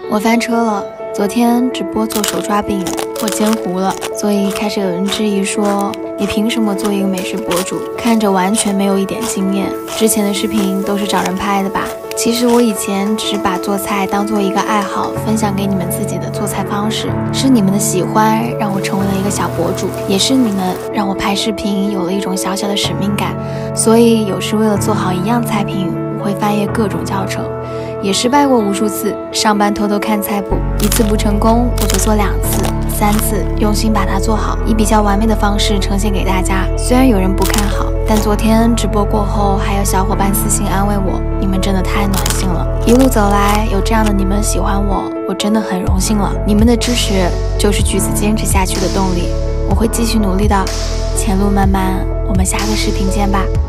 我翻车了，昨天直播做手抓饼，我煎糊了，所以开始有人质疑说，你凭什么做一个美食博主？看着完全没有一点经验，之前的视频都是找人拍的吧？其实我以前只把做菜当做一个爱好，分享给你们自己的做菜方式，是你们的喜欢让我成为了一个小博主，也是你们让我拍视频有了一种小小的使命感。所以有时为了做好一样菜品，我会翻阅各种教程，也失败过无数次。上班偷偷看菜谱，一次不成功我就做2次、3次，用心把它做好，以比较完美的方式呈现给大家。虽然有人不看好，但昨天直播过后，还有小伙伴私信安慰我，你们真的太暖心了。一路走来，有这样的你们喜欢我，我真的很荣幸了。你们的支持就是橘子坚持下去的动力，我会继续努力的。前路漫漫，我们下个视频见吧。